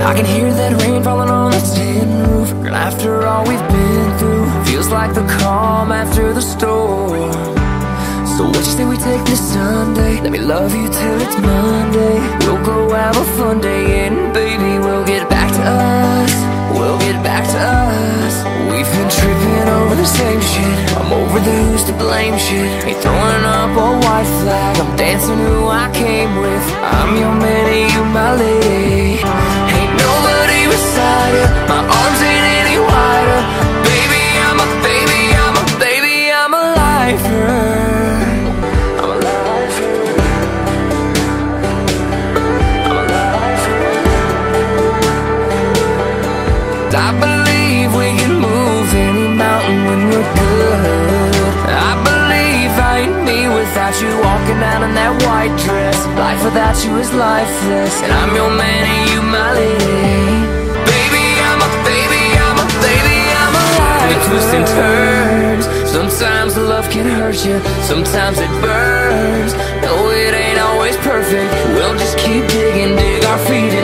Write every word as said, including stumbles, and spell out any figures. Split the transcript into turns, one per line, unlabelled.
I can hear that rain falling on the tin roof. Girl, after all we've been through, feels like the calm after the storm. So what you say we take this Sunday? Let me love you till it's Monday. We'll go have a fun day, and baby, we'll get back to us. We'll get back to us. We've been tripping over the same shit. I'm over the who's to blame shit. Ain't throwing up a white flag, I'm dancing who I came with. I'm your man and you my lady. Ain't nobody beside you, my arms ain't any wider. Baby, I'm a baby, I'm a baby, I'm a lifer. I'm a lifer. I'm a lifer. I believe we can move any mountain when we're good. I believe I ain't me without you, walking out in that white dress. Life without you is lifeless, and I'm your man and you my lady. Baby, I'm a baby, I'm a baby, I'm a lifer. The twists and turns, sometimes the love can hurt you, sometimes it burns. No, it ain't always perfect, we'll just keep digging, dig our feet in